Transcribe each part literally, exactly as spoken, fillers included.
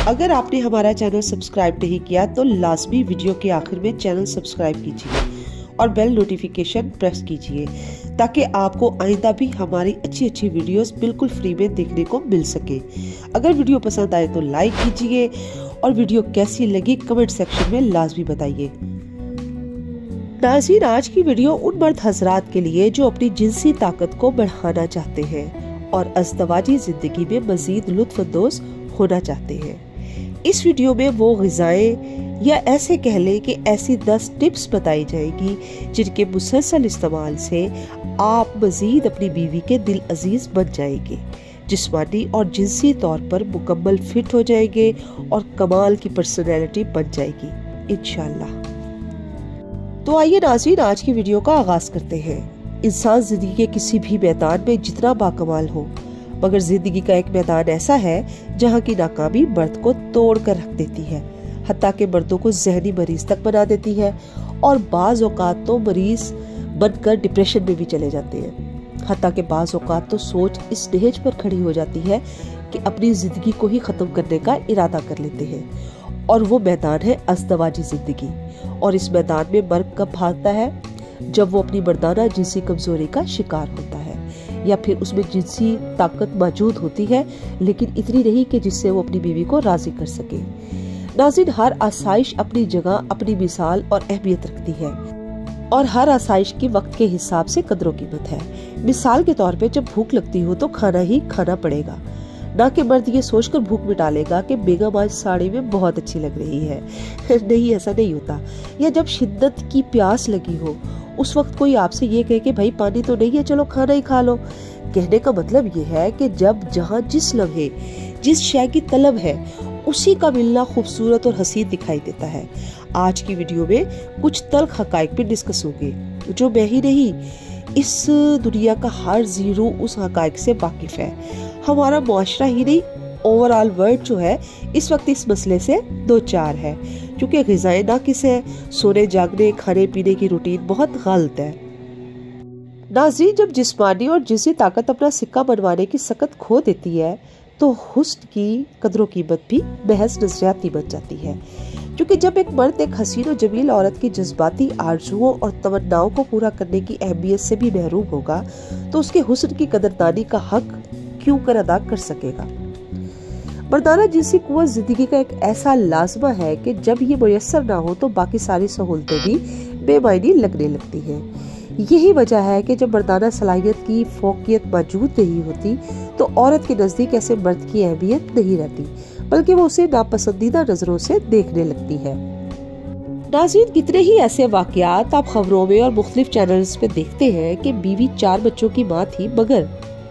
अगर आपने हमारा चैनल सब्सक्राइब नहीं किया तो लाजमी वीडियो के आखिर में चैनल सब्सक्राइब कीजिए और बेल नोटिफिकेशन प्रेस कीजिए ताकि आपको आइंदा भी हमारी अच्छी अच्छी वीडियोस बिल्कुल फ्री में देखने को मिल सके। अगर वीडियो पसंद आए तो लाइक कीजिए और वीडियो कैसी लगी कमेंट सेक्शन में लाजमी बताइए। नाज़रीन, आज की वीडियो उन मर्द हजरात के लिए जो अपनी जिनसी ताकत को बढ़ाना चाहते हैं और अज़दवाजी जिंदगी में मजीद लुत्फ़अंदोज़ होना चाहते हैं। इस वीडियो में वो ग़िज़ाएं या ऐसे कह लें कि ऐसी दस टिप्स बताई जाएगी जिनके मुसलसल इस्तेमाल से आप मजीद अपनी बीवी के दिल अजीज बन जाएंगे, जिस्मानी और जिनसी तौर पर मुकम्मल फिट हो जाएंगे और कमाल की पर्सनैलिटी बन जाएगी इंशाअल्लाह। तो आइए नाज़रीन, आज की वीडियो का आगाज करते हैं। इंसान जिंदगी के किसी भी मैदान में जितना बाकमाल हो, मगर जिंदगी का एक मैदान ऐसा है जहाँ की नाकामी मर्द को तोड़ कर रख देती है, हत्ता के मर्दों को जहनी मरीज तक बना देती है और बाज औकात तो मरीज बनकर डिप्रेशन में भी चले जाते हैं। हत्ता के बाज औकात तो सोच इस नहेज पर खड़ी हो जाती है कि अपनी जिंदगी को ही खत्म करने का इरादा कर लेते हैं, और वो मैदान है अज़दवाजी जिंदगी। और इस मैदान में मर्द कब भागता है? जब वो अपनी मर्दाना जिनसी कमजोरी का शिकार होता है या फिर उसमें जिनसी ताकत मौजूद होती है लेकिन इतनी नहीं कि जिससे वो अपनी बीवी को राजी कर सके। नाज़रीन, हर आसाइश अपनी जगह अपनी मिसाल और अहमियत रखती है और हर आसाइश की वक्त के हिसाब से कदरों कीमत है। मिसाल के तौर पे जब भूख लगती हो तो खाना ही खाना पड़ेगा, ना कि मर्द ये सोचकर भूख मिटा लेगा कि बेगम आज साड़ी में बहुत अच्छी लग रही है। नहीं, ऐसा नहीं होता। या जब शिद्दत की प्यास लगी हो उस वक्त कोई आपसे ये कहे कि भाई पानी तो नहीं है, चलो खाना ही खा लो। कहने का मतलब ये है कि जब जहाँ जिस लम्हे जिस शय की तलब है उसी का मिलना खूबसूरत और हसीन दिखाई देता है। आज की वीडियो में कुछ तल्ख हकाइक पे डिस्कस होंगे जो मैं ही नहीं, इस दुनिया का हर जीरो उस हकाइक से वाकिफ है। हमारा मुआशरा ही नहीं, ओवरऑल वर्ल्ड जो है इस वक्त इस मसले से दो चार है, क्योंकि ग़िज़ाएं नाकिस है, सोने जागने खाने पीने की रूटीन बहुत गलत है। नाज़रीन, जब जिस्मानी और जिनसी ताकत अपना सिक्का बनवाने की सकत खो देती है तो हुस्न की कदरों कीमत भी महज नजरियाती बन जाती है, क्योंकि जब एक मर्द एक हसीन और जमील औरत की जज्बाती आरजुओं और तमन्नाओं को पूरा करने की अहमियत से भी महरूम होगा तो उसके हुस्न की कदरदानी का हक क्यों कर अदा कर सकेगा। मर्दाना जिनसी कुव्वत जिंदगी का एक ऐसा लाजमा है कि जब ये मुयस्सर ना हो तो बाकी सारी सहूलतें भी बेमायनी लगने लगती हैं। यही वजह है कि जब मर्दाना सलाहियत की फोकियत मौजूद नहीं होती तो औरत के नजदीक ऐसे मर्द की अहमियत नहीं रहती, बल्कि वो उसे नापसंदीदा नजरों से देखने लगती है। नाज़रीन, कितने ही ऐसे वाकयात आप खबरों में और मुख्तलिफ चैनल्स पे देखते हैं कि बीवी चार बच्चों की माँ थी मगर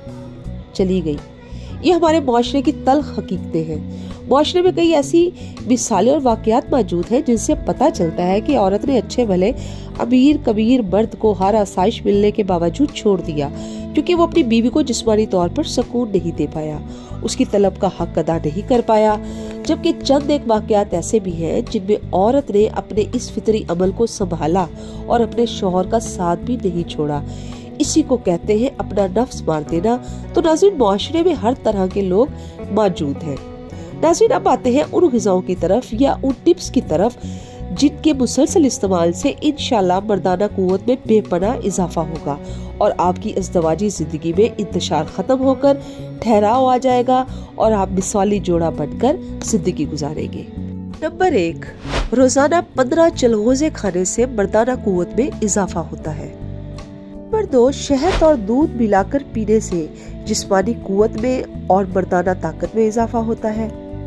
चली गई। ये हमारे मुआशरे की तल्ख हकीकतें हैं। मुआशरे में कई ऐसी मिसालें और वाकयात मौजूद हैं जिनसे पता चलता है कि औरत ने अच्छे भले अमीर कबीर मर्द को हर आसाइश मिलने के बावजूद छोड़ दिया, क्योंकि वो अपनी बीवी को जिस्मानी तौर पर सुकून नहीं दे पाया, उसकी तलब का हक अदा नहीं कर पाया। जबकि चंद एक वाकयात ऐसे भी हैं जिनमें औरत ने अपने इस फितरी अमल को संभाला और अपने शौहर का साथ भी नहीं छोड़ा। इसी को कहते हैं अपना नफ्स मार देना। तो नाज़रीन, मुआशरे में हर तरह के लोग मौजूद हैं। नाज़रीन, अब आते हैं उन ग़िज़ाओं की तरफ या उन टिप्स की तरफ जिनके मुसलसल इस्तेमाल से इंशाल्लाह मर्दाना कुव्वत में बेपनाह इजाफा होगा और आपकी अज़दवाजी जिंदगी में इंतशार खत्म होकर ठहराव आ जाएगा और आप मिसाली जोड़ा बनकर जिंदगी गुजारेंगे। नंबर एक, रोजाना पंद्रह चलगोज़े खाने से मर्दाना कुव्वत में इजाफा होता है। नंबर दो, शहद और दूध मिलाकर पीने से जिस्मानी कुव्वत में और मर्दाना ताकत में इजाफा होता है।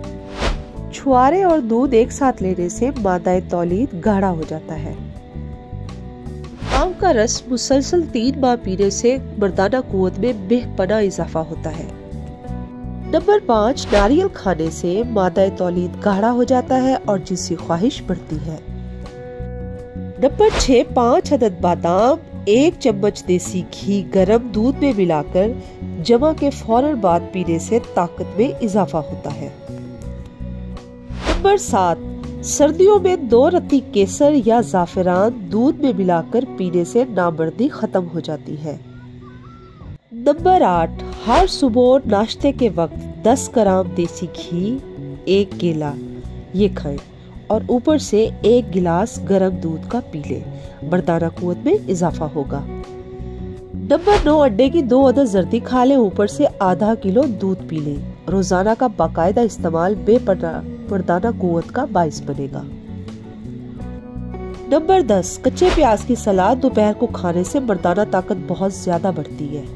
छुआरे और दूध एक साथ लेने से मादाए तौलीद गाढ़ा हो जाता है। आम का रस मुसलसल तीन माह पीने से मर्दाना कुव्वत में बेपनाह इजाफा होता है। नंबर पाँच, नारियल खाने से मादाए तौलीद गाढ़ा हो जाता है और जिनसी ख्वाहिश बढ़ती है। नंबर छह, पाँच अदद बादाम एक चम्मच देसी घी गर्म दूध में मिलाकर जमा के फौरन बाद पीने से ताकत में इजाफा होता है। नंबर सात, सर्दियों में दो रत्ती केसर या जाफरान दूध में मिलाकर पीने से नामर्दी खत्म हो जाती है। नंबर आठ, हर सुबह नाश्ते के वक्त दस ग्राम देसी घी एक केला ये खाएं और ऊपर से एक गिलास गर्म दूध का पी लें। मर्दाना कुव्वत में इजाफा होगा। नंबर नौ, अंडे की दो अदद जर्दी खा लें, ऊपर से आधा किलो दूध पी लें। रोजाना का बाकायदा इस्तेमाल बेमर्दाना कुव्वत का बाइस बनेगा। नंबर दस, कच्चे प्याज की सलाद दोपहर को खाने से मर्दाना ताकत बहुत ज्यादा बढ़ती है।